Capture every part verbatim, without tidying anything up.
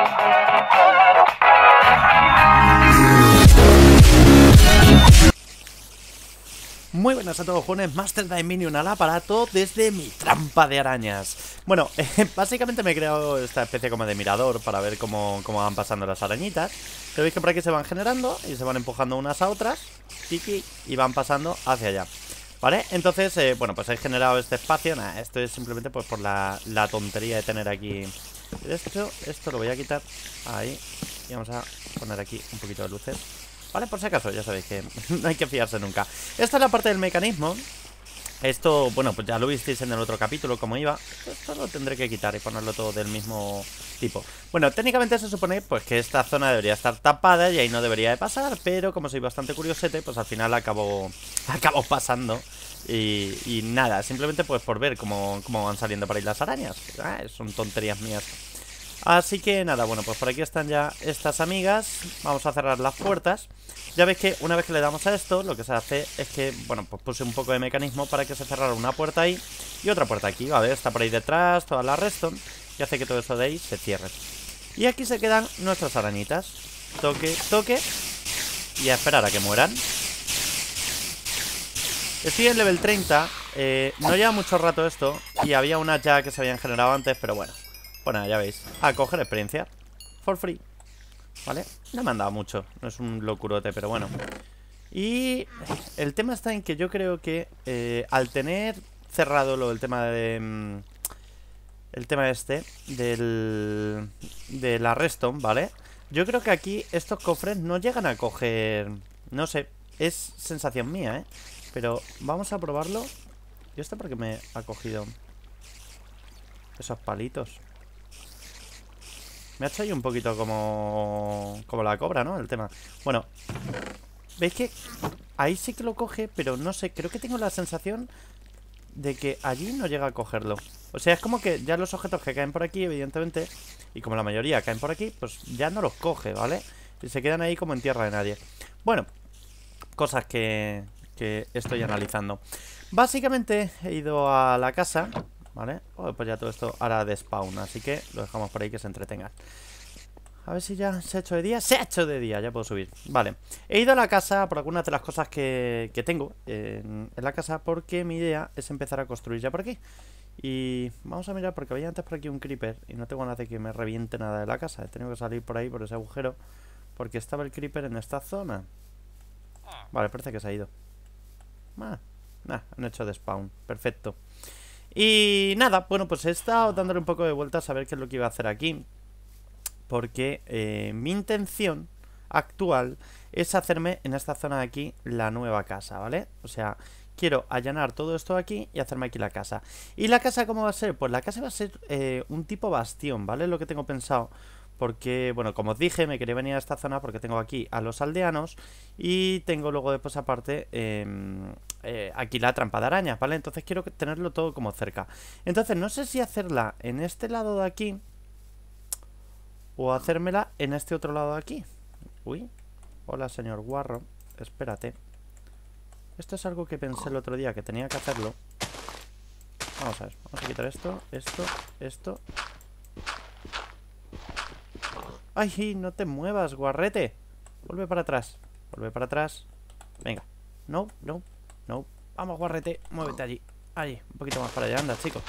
Muy buenas a todos, jóvenes, Master Minion al aparato desde mi trampa de arañas. Bueno, eh, básicamente me he creado esta especie como de mirador para ver cómo, cómo van pasando las arañitas. Pero veis que por aquí se van generando y se van empujando unas a otras, tiki, y van pasando hacia allá, ¿vale? Entonces, eh, bueno, pues he generado este espacio. Nah, esto es simplemente pues por la, la tontería de tener aquí. Esto, esto lo voy a quitar ahí y vamos a poner aquí un poquito de luces, ¿vale? Por si acaso, ya sabéis que no hay que fiarse nunca. Esta es la parte del mecanismo. Esto, bueno, pues ya lo visteis en el otro capítulo cómo iba. Esto lo tendré que quitar y ponerlo todo del mismo tipo. Bueno, técnicamente se supone pues que esta zona debería estar tapada y ahí no debería de pasar, pero como soy bastante curiosete, pues al final acabo, acabo pasando. Y, y nada, simplemente pues por ver cómo, cómo van saliendo por ahí las arañas. Ah, son tonterías mías. Así que nada, bueno, pues por aquí están ya estas amigas. Vamos a cerrar las puertas. Ya veis que una vez que le damos a esto, lo que se hace es que, bueno, pues puse un poco de mecanismo para que se cerrara una puerta ahí y otra puerta aquí, ¿vale? Está por ahí detrás, toda la redstone, y hace que todo eso de ahí se cierre. Y aquí se quedan nuestras arañitas. Toque, toque, y a esperar a que mueran. Estoy en level treinta, eh, no lleva mucho rato esto, y había unas ya que se habían generado antes, pero bueno. Bueno, ya veis, a coger experiencia for free, ¿vale? No me han dado mucho, no es un locurote, pero bueno. Y el tema está en que yo creo que eh, al tener cerrado lo del tema de... Mm, el tema este del... de la redstone, ¿vale? Yo creo que aquí estos cofres no llegan a coger... No sé, es sensación mía, ¿eh? Pero vamos a probarlo. ¿Y esto por qué me ha cogido esos palitos? Me ha hecho ahí un poquito como... como la cobra, ¿no? El tema. Bueno, ¿veis que ahí sí que lo coge? Pero no sé, creo que tengo la sensación de que allí no llega a cogerlo. O sea, es como que ya los objetos que caen por aquí, evidentemente, y como la mayoría caen por aquí, pues ya no los coge, ¿vale? Y se quedan ahí como en tierra de nadie. Bueno, cosas que, que estoy analizando. Básicamente he ido a la casa, ¿vale? Oh, pues ya todo esto hará de spawn, así que lo dejamos por ahí que se entretengan. A ver si ya se ha hecho de día. ¡Se ha hecho de día! Ya puedo subir. Vale. He ido a la casa por algunas de las cosas que, que tengo en, en la casa, porque mi idea es empezar a construir ya por aquí. Y vamos a mirar, porque había antes por aquí un creeper y no tengo ganas de que me reviente nada de la casa. He tenido que salir por ahí, por ese agujero, porque estaba el creeper en esta zona. Vale, parece que se ha ido. Ah, nah, han hecho de spawn. Perfecto. Y nada, bueno, pues he estado dándole un poco de vueltas a ver qué es lo que iba a hacer aquí, porque eh, mi intención actual es hacerme en esta zona de aquí la nueva casa, ¿vale? O sea, quiero allanar todo esto aquí y hacerme aquí la casa. ¿Y la casa cómo va a ser? Pues la casa va a ser eh, un tipo bastión, ¿vale? Lo que tengo pensado. Porque, bueno, como os dije, me quería venir a esta zona porque tengo aquí a los aldeanos y tengo luego después aparte eh, eh, aquí la trampa de arañas, ¿vale? Entonces quiero tenerlo todo como cerca. Entonces no sé si hacerla en este lado de aquí o hacérmela en este otro lado de aquí. Uy, hola señor guarro, espérate. Esto es algo que pensé el otro día que tenía que hacerlo. Vamos a ver, vamos a quitar esto, esto, esto. ¡Ay, no te muevas, guarrete! Vuelve para atrás, vuelve para atrás. Venga, no, no, no. Vamos, guarrete, muévete allí. Allí, un poquito más para allá, anda, chicos.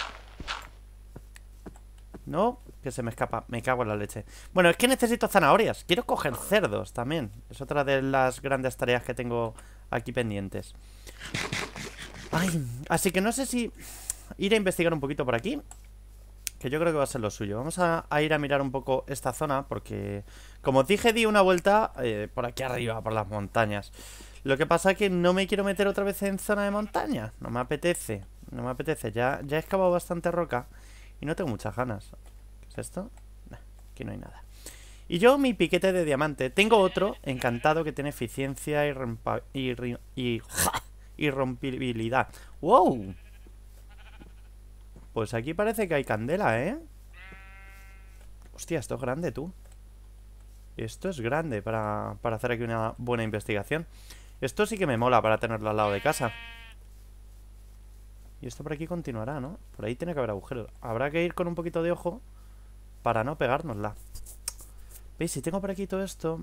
No, que se me escapa, me cago en la leche. Bueno, es que necesito zanahorias. Quiero coger cerdos también. Es otra de las grandes tareas que tengo aquí pendientes. Ay, así que no sé si ir a investigar un poquito por aquí, que yo creo que va a ser lo suyo. Vamos a, a ir a mirar un poco esta zona, porque, como os dije, di una vuelta eh, por aquí arriba, por las montañas. Lo que pasa es que no me quiero meter otra vez en zona de montaña. No me apetece, no me apetece. Ya, ya he excavado bastante roca y no tengo muchas ganas. ¿Qué es esto? Nah, aquí no hay nada. Y yo mi piquete de diamante. Tengo otro encantado que tiene eficiencia y, rompa, y, y, y rompibilidad. ¡Wow! Pues aquí parece que hay candela, ¿eh? Hostia, esto es grande, tú. Esto es grande para, para hacer aquí una buena investigación. Esto sí que me mola para tenerlo al lado de casa. Y esto por aquí continuará, ¿no? Por ahí tiene que haber agujeros. Habrá que ir con un poquito de ojo para no pegárnosla. ¿Veis? Si tengo por aquí todo esto...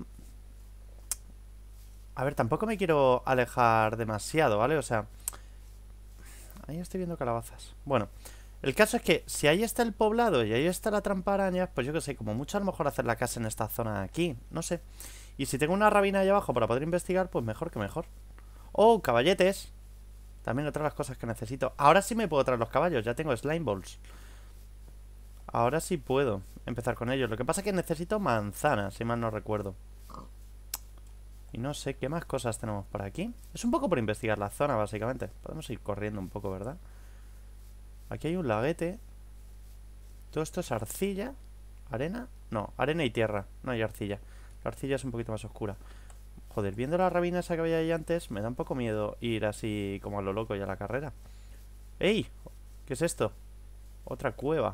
A ver, tampoco me quiero alejar demasiado, ¿vale? O sea... Ahí estoy viendo calabazas. Bueno, el caso es que si ahí está el poblado y ahí está la trampa arañas, pues yo que sé, como mucho a lo mejor hacer la casa en esta zona de aquí, no sé. Y si tengo una rabina ahí abajo para poder investigar, pues mejor que mejor. ¡Oh, caballetes! También otra de las cosas que necesito. Ahora sí me puedo traer los caballos, ya tengo slime balls. Ahora sí puedo empezar con ellos. Lo que pasa es que necesito manzanas, si mal no recuerdo. Y no sé qué más cosas tenemos por aquí. Es un poco por investigar la zona, básicamente. Podemos ir corriendo un poco, ¿verdad? Aquí hay un laguete. Todo esto es arcilla. ¿Arena? No, arena y tierra. No hay arcilla. La arcilla es un poquito más oscura. Joder, viendo la rabina esa que había ahí antes, me da un poco miedo ir así como a lo loco ya a la carrera. ¡Ey! ¿Qué es esto? Otra cueva.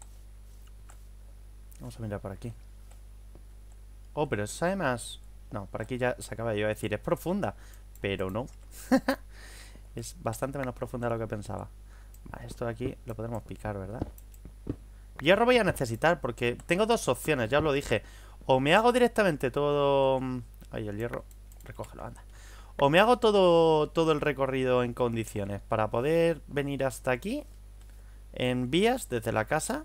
Vamos a mirar por aquí. Oh, pero es además... No, por aquí ya se acaba de yo a decir. Es profunda, pero no. Es bastante menos profunda de lo que pensaba. Vale, esto de aquí lo podemos picar, ¿verdad? Hierro voy a necesitar porque tengo dos opciones, ya os lo dije. O me hago directamente todo... Ay, el hierro. Recógelo, anda. O me hago todo, todo el recorrido en condiciones para poder venir hasta aquí en vías desde la casa.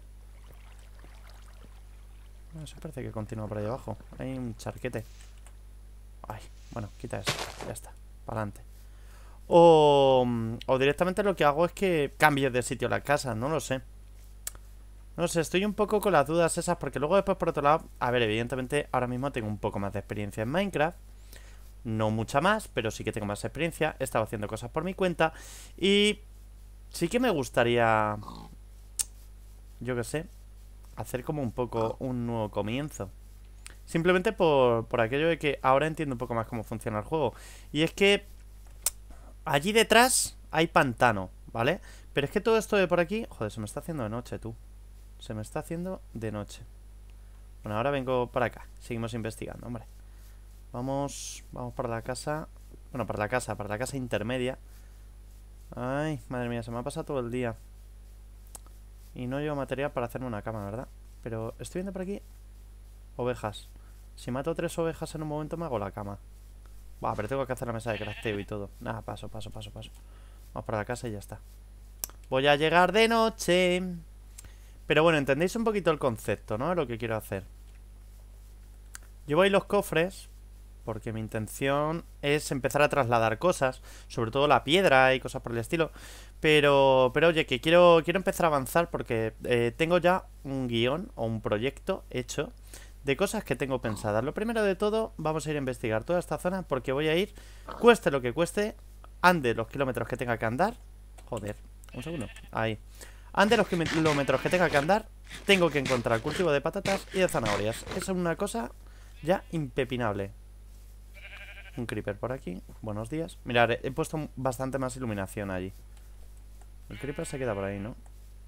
Eso parece que continúa por ahí abajo. Hay un charquete. Ay, bueno, quita eso. Ya está, para adelante. O, o directamente lo que hago es que cambie de sitio la casa, no lo sé. No sé, estoy un poco con las dudas esas porque luego después por otro lado... A ver, evidentemente ahora mismo tengo un poco más de experiencia en Minecraft. No mucha más, pero sí que tengo más experiencia. He estado haciendo cosas por mi cuenta. Y sí que me gustaría... Yo qué sé, hacer como un poco un nuevo comienzo. Simplemente por, por aquello de que ahora entiendo un poco más cómo funciona el juego. Y es que allí detrás hay pantano, ¿vale? Pero es que todo esto de por aquí... Joder, se me está haciendo de noche, tú. Se me está haciendo de noche. Bueno, ahora vengo para acá. Seguimos investigando, hombre. Vamos, vamos para la casa. Bueno, para la casa, para la casa intermedia. Ay, madre mía, se me ha pasado todo el día. Y no llevo material para hacerme una cama, ¿verdad? Pero estoy viendo por aquí ovejas. Si mato tres ovejas en un momento me hago la cama. Buah, pero tengo que hacer la mesa de crafteo y todo. Nada, paso, paso, paso, paso. Vamos para la casa y ya está. Voy a llegar de noche. Pero bueno, entendéis un poquito el concepto, ¿no? Lo que quiero hacer. Llevo ahí los cofres porque mi intención es empezar a trasladar cosas, sobre todo la piedra y cosas por el estilo. Pero, pero oye, que quiero, quiero empezar a avanzar porque eh, tengo ya un guión o un proyecto hecho de cosas que tengo pensadas. Lo primero de todo, vamos a ir a investigar toda esta zona porque voy a ir, cueste lo que cueste, ande los kilómetros que tenga que andar. Joder, un segundo, ahí. Ande los kilómetros que tenga que andar, tengo que encontrar cultivo de patatas y de zanahorias. Es una cosa ya impepinable. Un creeper por aquí. Buenos días. Mirad, he puesto bastante más iluminación allí. El creeper se queda por ahí, ¿no?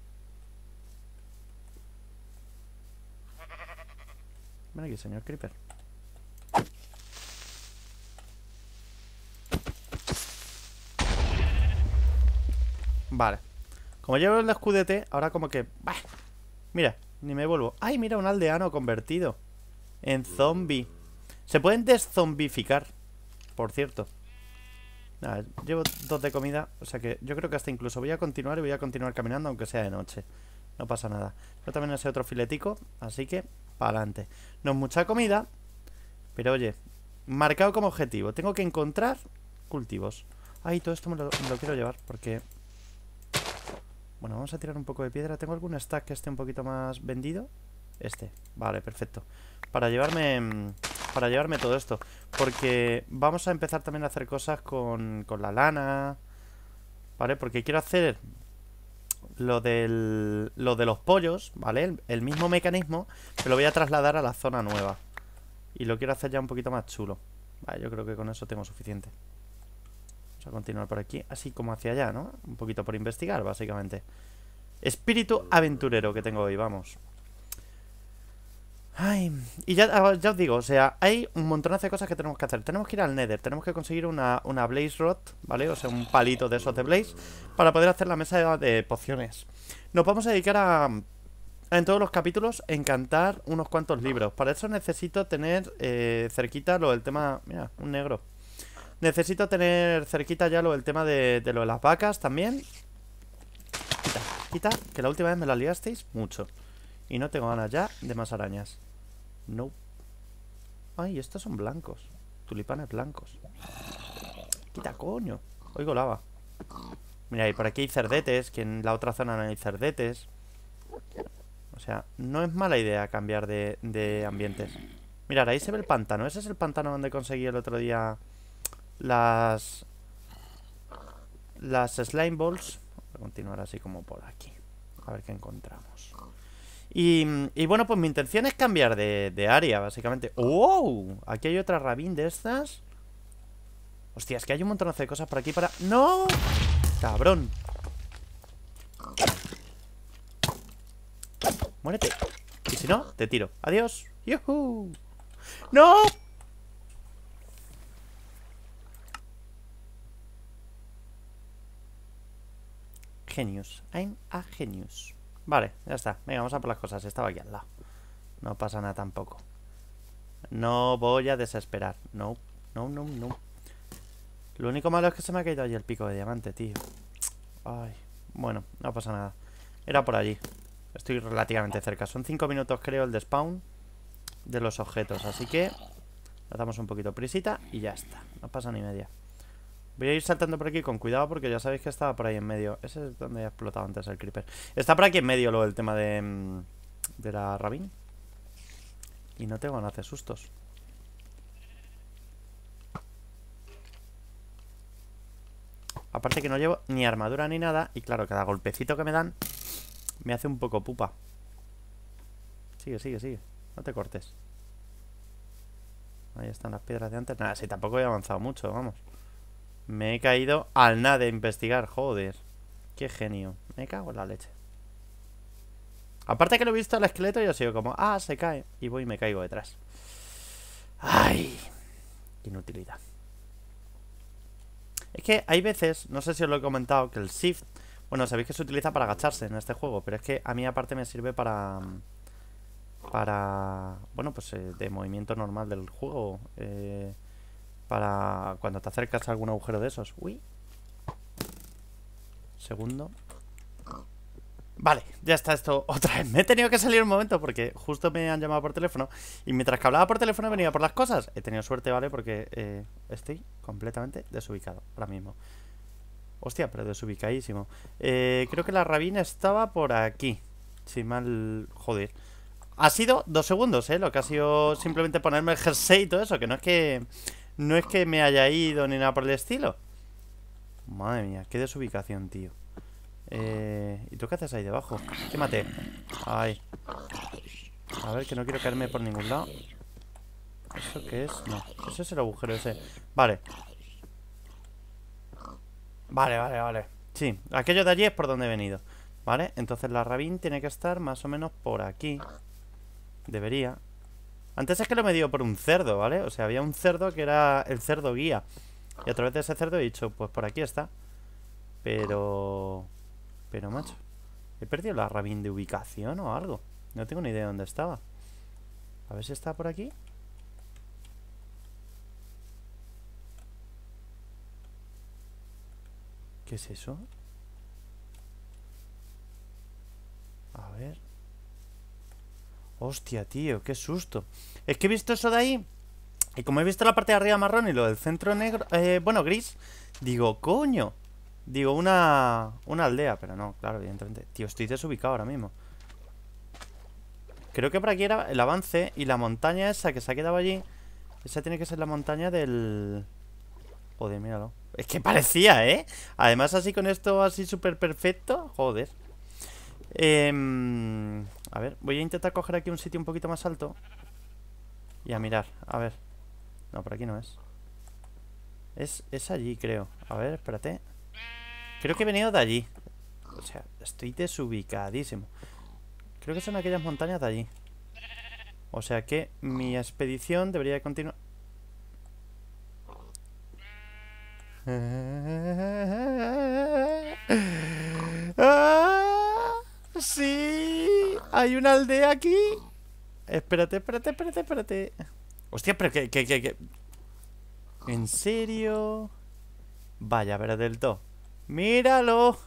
Ven aquí, señor creeper. Vale. Como llevo el escudete, ahora como que... ¡Bah! Mira, ni me vuelvo. ¡Ay, mira, un aldeano convertido en zombie! Se pueden deszombificar, por cierto. Nada, llevo dos de comida, o sea que yo creo que hasta incluso voy a continuar y voy a continuar caminando aunque sea de noche. No pasa nada. Yo también ese otro filetico, así que para adelante. No es mucha comida, pero oye, marcado como objetivo. Tengo que encontrar cultivos. Ay, todo esto me lo, me lo quiero llevar porque... Bueno, vamos a tirar un poco de piedra. ¿Tengo algún stack que esté un poquito más vendido? Este, vale, perfecto. Para llevarme... Para llevarme todo esto. Porque vamos a empezar también a hacer cosas con, con la lana. ¿Vale? Porque quiero hacer lo del, lo de los pollos, ¿vale? El, el mismo mecanismo, pero lo voy a trasladar a la zona nueva. Y lo quiero hacer ya un poquito más chulo. Vale, yo creo que con eso tengo suficiente. Vamos a continuar por aquí, así como hacia allá, ¿no? Un poquito por investigar, básicamente. Espíritu aventurero que tengo hoy, vamos. Ay, y ya, ya os digo, o sea, hay un montón de cosas que tenemos que hacer. Tenemos que ir al Nether, tenemos que conseguir una, una Blaze Rod, ¿vale? O sea, un palito de esos de Blaze para poder hacer la mesa de, de pociones. Nos vamos a dedicar a, en todos los capítulos encantar unos cuantos libros. Para eso necesito tener eh, cerquita lo del tema... Mira, un negro. Necesito tener cerquita ya lo del tema de, de lo de las vacas también. Quita, quita, que la última vez me la liasteis mucho. Y no tengo ganas ya de más arañas. No. Ay, estos son blancos. Tulipanes blancos. Quita, coño. Oigo lava. Mira, y por aquí hay cerdetes, que en la otra zona no hay cerdetes. O sea, no es mala idea cambiar de, de ambientes. Mirad, ahí se ve el pantano. Ese es el pantano donde conseguí el otro día las... Las slime balls. Voy a continuar así como por aquí. A ver qué encontramos. Y, y bueno, pues mi intención es cambiar de, de área, básicamente. ¡Oh! Aquí hay otra rabín de estas. Hostia, es que hay un montón de cosas por aquí para... ¡No! ¡Cabrón! Muérete. Y si no, te tiro. Adiós. ¡Yuhu! ¡No! Genius. I'm a genius. Vale, ya está. Venga, vamos a por las cosas. Estaba aquí al lado. No pasa nada tampoco. No voy a desesperar. No, no, no, no. Lo único malo es que se me ha caído allí el pico de diamante, tío. Ay, bueno, no pasa nada. Era por allí. Estoy relativamente cerca. Son cinco minutos, creo, el de spawn de los objetos. Así que le damos un poquito prisita y ya está. No pasa ni media. Voy a ir saltando por aquí con cuidado porque ya sabéis que estaba por ahí en medio. Ese es donde he explotado antes el creeper. Está por aquí en medio lo del tema de, de la rabín. Y no tengo nada de sustos. Aparte que no llevo ni armadura ni nada. Y claro, cada golpecito que me dan me hace un poco pupa. Sigue, sigue, sigue. No te cortes. Ahí están las piedras de antes. Nada, sí, tampoco he avanzado mucho, vamos. Me he caído al nada de investigar, joder. Qué genio. Me cago en la leche. Aparte que lo he visto al esqueleto y ha sido como, ah, se cae. Y voy y me caigo detrás. Ay, qué inutilidad. Es que hay veces, no sé si os lo he comentado, que el shift, bueno, sabéis que se utiliza para agacharse en este juego, pero es que a mí aparte me sirve para... Para... Bueno, pues eh, de movimiento normal del juego. Eh... Para cuando te acercas a algún agujero de esos. Uy. Segundo. Vale, ya está esto otra vez. Me he tenido que salir un momento porque justo me han llamado por teléfono. Y mientras que hablaba por teléfono venía por las cosas. He tenido suerte, ¿vale? Porque eh, estoy completamente desubicado ahora mismo. Hostia, pero desubicadísimo. eh, Creo que la rabina estaba por aquí. Si mal... Joder. Ha sido dos segundos, ¿eh? Lo que ha sido simplemente ponerme el jersey y todo eso. Que no es que... No es que me haya ido ni nada por el estilo. Madre mía, qué desubicación, tío. Eh, ¿Y tú qué haces ahí debajo? Quémate. Ay. A ver, que no quiero caerme por ningún lado. ¿Eso qué es? No, ese es el agujero ese. Vale. Vale, vale, vale. Sí, aquello de allí es por donde he venido. Vale, entonces la rabín tiene que estar más o menos por aquí. Debería. Antes es que lo me dio por un cerdo, ¿vale? O sea, había un cerdo que era el cerdo guía. Y a través de ese cerdo he dicho, pues por aquí está. Pero... Pero, macho, he perdido la rabín de ubicación o algo. No tengo ni idea de dónde estaba. A ver si está por aquí. ¿Qué es eso? A ver. Hostia, tío, qué susto. Es que he visto eso de ahí. Y como he visto la parte de arriba marrón y lo del centro negro, eh, bueno, gris, digo, coño. Digo, una, una aldea, pero no, claro, evidentemente. Tío, estoy desubicado ahora mismo. Creo que por aquí era el avance. Y la montaña esa que se ha quedado allí, esa tiene que ser la montaña del... Joder, míralo. Es que parecía, ¿eh? Además así con esto así súper perfecto. Joder. Eh, a ver, voy a intentar coger aquí un sitio un poquito más alto. Y a mirar, a ver. No, por aquí no es. Es, es allí, creo. A ver, espérate. Creo que he venido de allí. O sea, estoy desubicadísimo. Creo que son aquellas montañas de allí. O sea que mi expedición debería continuar. ¡Ah! ¡Sí! Hay una aldea aquí. Espérate, espérate, espérate, espérate. Hostia, pero que, que, que, que... ¿En serio? Vaya, pero del todo. ¡Míralo!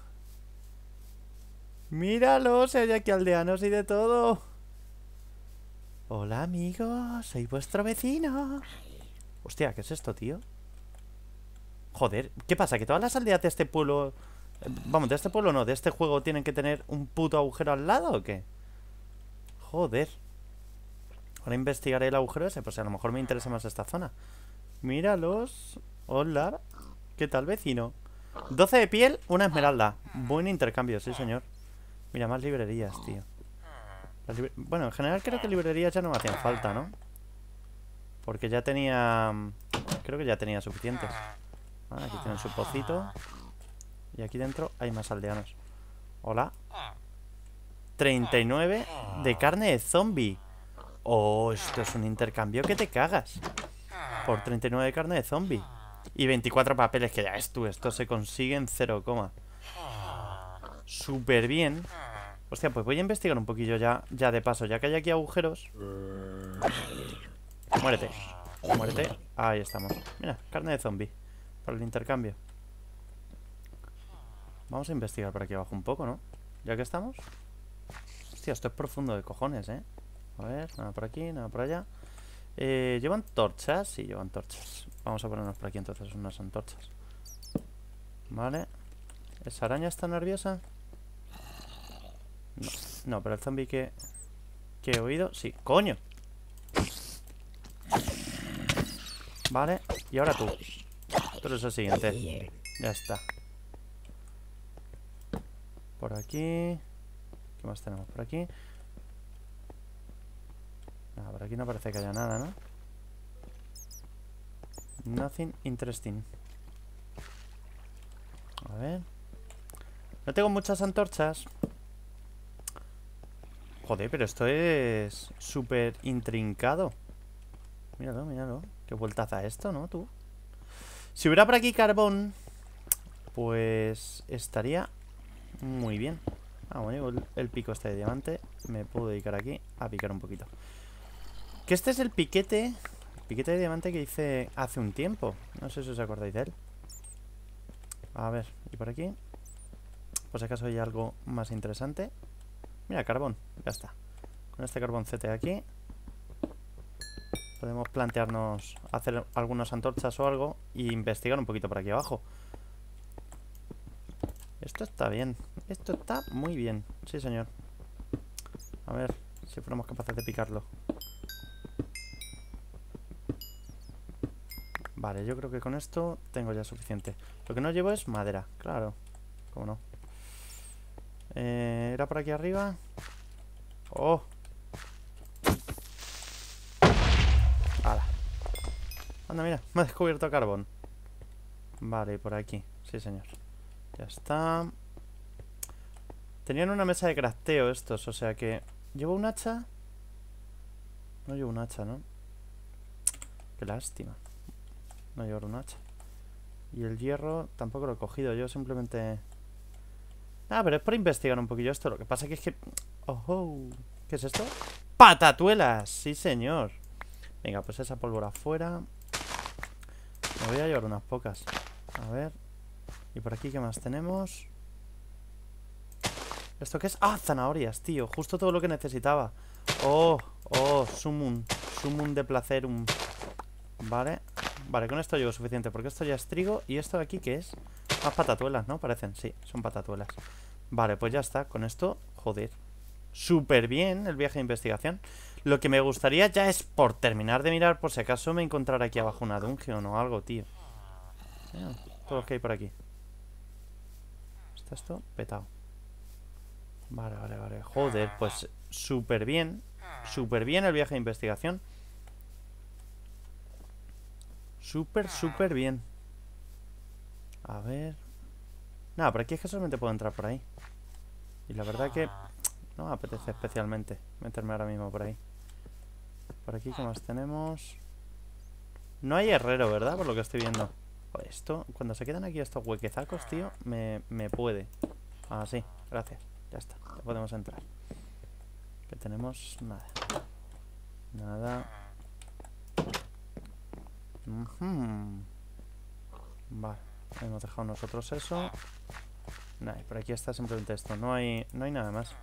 ¡Míralo! Si hay aquí aldeanos y de todo. Hola, amigos. Soy vuestro vecino. Hostia, ¿qué es esto, tío? Joder, ¿qué pasa? ¿Que todas las aldeas de este pueblo... Vamos, de este pueblo no, de este juego tienen que tener un puto agujero al lado o qué? Joder. Ahora investigaré el agujero ese, pues a lo mejor me interesa más esta zona. Míralos. Hola. ¿Qué tal, vecino? doce de piel, una esmeralda. Buen intercambio, sí, señor. Mira, más librerías, tío. Las libre... Bueno, en general creo que librerías ya no me hacían falta, ¿no? Porque ya tenía... Creo que ya tenía suficientes. Ah, aquí tienen su pocito. Y aquí dentro hay más aldeanos. Hola. treinta y nueve de carne de zombie. Oh, esto es un intercambio que te cagas. Por treinta y nueve de carne de zombie. Y veinticuatro papeles, que ya es tú. Esto se consigue en cero, súper bien. Hostia, pues voy a investigar un poquillo ya, ya de paso. Ya que hay aquí agujeros. Muérete. Muérete. Ahí estamos. Mira, carne de zombie. Para el intercambio. Vamos a investigar por aquí abajo un poco, ¿no? Ya que estamos. Hostia, esto es profundo de cojones, ¿eh? A ver, nada por aquí, nada por allá. eh, ¿Llevan antorchas? Sí, llevan antorchas. Vamos a ponernos por aquí entonces unas antorchas. Vale. ¿Esa araña está nerviosa? No, no, pero el zombie que... que he oído, sí, coño. Vale, y ahora tú. Tú eres el siguiente. Ya está. Por aquí. ¿Qué más tenemos por aquí? Nada, por aquí no parece que haya nada, ¿no? Nothing interesting. A ver. No tengo muchas antorchas. Joder, pero esto es súper intrincado. Míralo, míralo. Qué vueltas da esto, ¿no? Tú. Si hubiera por aquí carbón, pues estaría muy bien. Ah, bueno, el, el pico este de diamante. Me puedo dedicar aquí a picar un poquito. Que este es el piquete. El piquete de diamante que hice hace un tiempo. No sé si os acordáis de él. A ver, y por aquí. Por si acaso hay algo más interesante. Mira, carbón, ya está. Con este carboncete de aquí podemos plantearnos hacer algunas antorchas o algo y investigar un poquito por aquí abajo. Esto está bien. Esto está muy bien. Sí, señor. A ver si fuéramos capaces de picarlo. Vale, yo creo que con esto tengo ya suficiente. Lo que no llevo es madera, claro. ¿Cómo no? Eh, ¿Era por aquí arriba? ¡Oh! ¡Hala! Anda, mira, me ha descubierto carbón. Vale, y por aquí. Sí, señor. Ya está. Tenían una mesa de crafteo estos, o sea que... ¿Llevo un hacha? No llevo un hacha, ¿no? Qué lástima. No llevo un hacha. Y el hierro tampoco lo he cogido. Yo simplemente... Ah, pero es por investigar un poquillo esto. Lo que pasa que es que... ¡Oh! ¿Qué es esto? ¡Patatuelas! Sí, señor. Venga, pues esa pólvora fuera. Me voy a llevar unas pocas. A ver. ¿Y por aquí qué más tenemos? ¿Esto qué es? ¡Ah! Zanahorias, tío. Justo todo lo que necesitaba. ¡Oh! ¡Oh! Sumun. Sumun de placerum. Vale. Vale, con esto llevo suficiente. Porque esto ya es trigo. ¿Y esto de aquí qué es? Más patatuelas, ¿no? Parecen, sí, son patatuelas. Vale, pues ya está, con esto, joder. Súper bien el viaje de investigación. Lo que me gustaría ya es por terminar de mirar, por si acaso me encontrara aquí abajo una dungeon o algo, tío. Mira, todo lo que hay por aquí. ¿Está esto? Petado. Vale, vale, vale. Joder, pues súper bien. Súper bien el viaje de investigación. Súper, súper bien. A ver... Nada, por aquí es que solamente puedo entrar por ahí. Y la verdad que no me apetece especialmente meterme ahora mismo por ahí. Por aquí, ¿qué más tenemos? No hay herrero, ¿verdad? Por lo que estoy viendo. Joder, esto, cuando se quedan aquí estos huequezacos, tío, me, me puede. Ah, sí, gracias. Ya está, ya podemos entrar. Que tenemos nada. Nada. Uh-huh. Vale, hemos dejado nosotros eso. Nah, por aquí está simplemente esto. No hay, no hay nada más.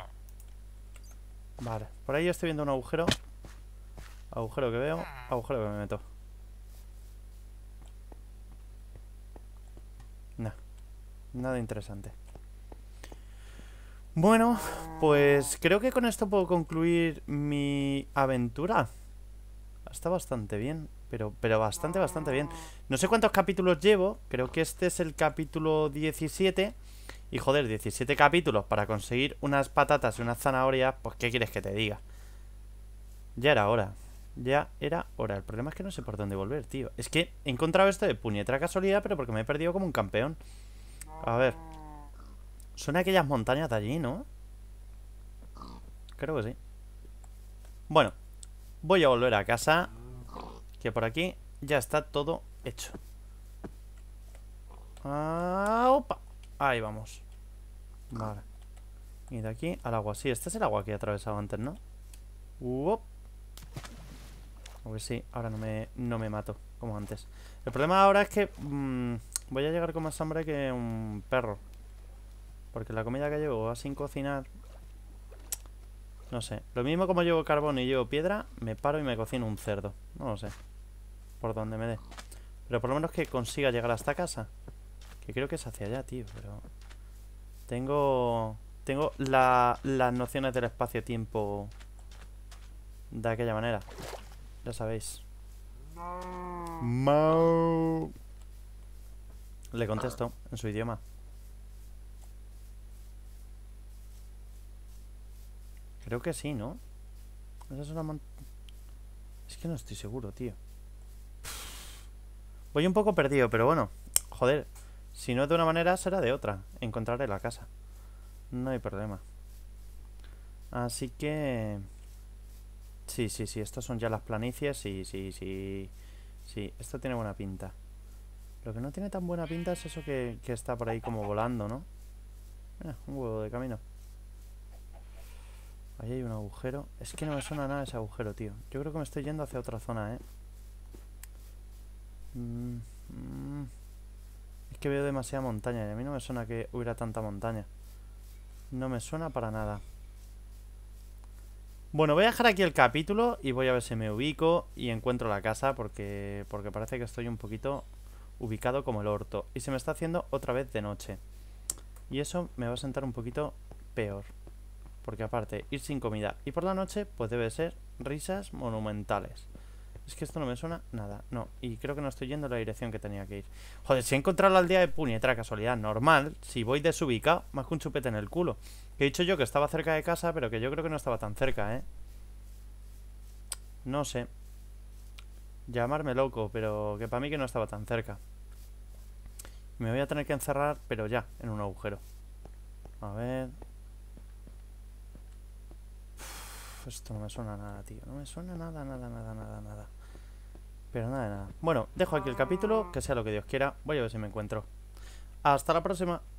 Vale, por ahí estoy viendo un agujero. Agujero que veo, agujero que me meto. Nah, nada interesante. Bueno, pues creo que con esto puedo concluir mi aventura. Está bastante bien, pero, pero bastante, bastante bien. No sé cuántos capítulos llevo. Creo que este es el capítulo diecisiete. Y joder, diecisiete capítulos para conseguir unas patatas y unas zanahorias. Pues ¿qué quieres que te diga? Ya era hora. Ya era hora. El problema es que no sé por dónde volver, tío. Es que he encontrado esto de puñetera casualidad, pero porque me he perdido como un campeón. A ver. Son aquellas montañas de allí, ¿no? Creo que sí. Bueno, voy a volver a casa, que por aquí ya está todo hecho. Ah, opa. Ahí vamos. Vale. Y de aquí al agua. Sí, este es el agua que he atravesado antes, ¿no? Uop. Pues sí, ahora no me, no me mato como antes. El problema ahora es que mmm, voy a llegar con más hambre que un perro. Porque la comida que llevo sin cocinar, no sé. Lo mismo como llevo carbón y llevo piedra, me paro y me cocino un cerdo. No lo sé. Por donde me dé. Pero por lo menos que consiga llegar hasta casa. Que creo que es hacia allá, tío. Pero tengo... Tengo la, las nociones del espacio-tiempo de aquella manera. Ya sabéis. Mau. Le contesto en su idioma. Creo que sí, ¿no? Esa es una mon... Es que no estoy seguro, tío. Voy un poco perdido, pero bueno. Joder. Si no es de una manera, será de otra. Encontraré la casa. No hay problema. Así que... Sí, sí, sí. Estas son ya las planicies. Sí, sí, sí. Sí, esto tiene buena pinta. Lo que no tiene tan buena pinta es eso que, que está por ahí como volando, ¿no? Mira, un huevo de camino. Ahí hay un agujero. Es que no me suena nada ese agujero, tío. Yo creo que me estoy yendo hacia otra zona, ¿eh? Mm, mm. Es que veo demasiada montaña y a mí no me suena que hubiera tanta montaña. No me suena para nada. Bueno, voy a dejar aquí el capítulo y voy a ver si me ubico y encuentro la casa porque, porque parece que estoy un poquito ubicado como el orto. Y se me está haciendo otra vez de noche. Y eso me va a sentar un poquito peor. Porque aparte, ir sin comida y por la noche, pues debe ser risas monumentales. Es que esto no me suena nada. No, y creo que no estoy yendo en la dirección que tenía que ir. Joder, si he encontrado la aldea de puñetera casualidad. Normal, si voy desubicado, más que un chupete en el culo. Que he dicho yo que estaba cerca de casa, pero que yo creo que no estaba tan cerca, ¿eh? No sé. Llamarme loco, pero que para mí que no estaba tan cerca. Me voy a tener que encerrar, pero ya, en un agujero. A ver... Esto no me suena nada, tío. No me suena nada, nada, nada, nada, nada. Pero nada, nada. Bueno, dejo aquí el capítulo, que sea lo que Dios quiera. Voy a ver si me encuentro. Hasta la próxima.